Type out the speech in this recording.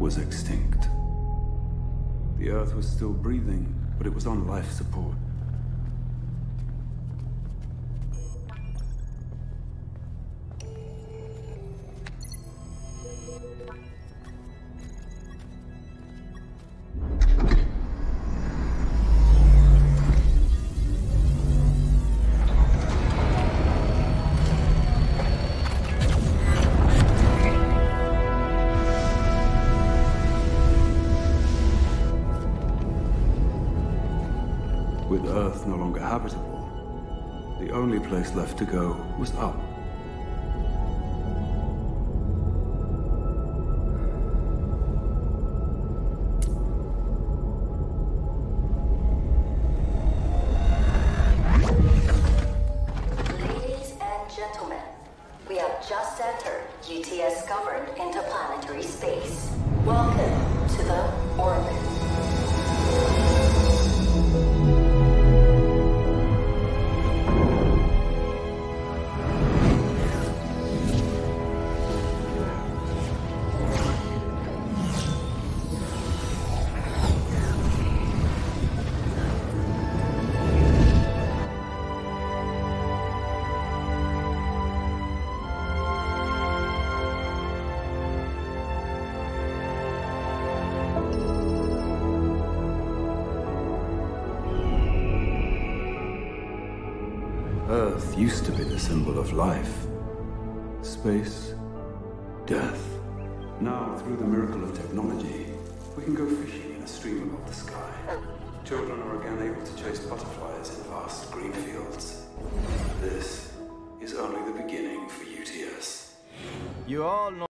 was extinct. The Earth was still breathing, but it was on life support. With Earth no longer habitable, the only place left to go was up. Ladies and gentlemen, we have just entered UTS-governed interplanetary space. Welcome to the orbit. Earth used to be the symbol of life. Space, death. Now, through the miracle of technology, we can go fishing in a stream above the sky. Children are again able to chase butterflies in vast green fields. This is only the beginning for UTS. You all know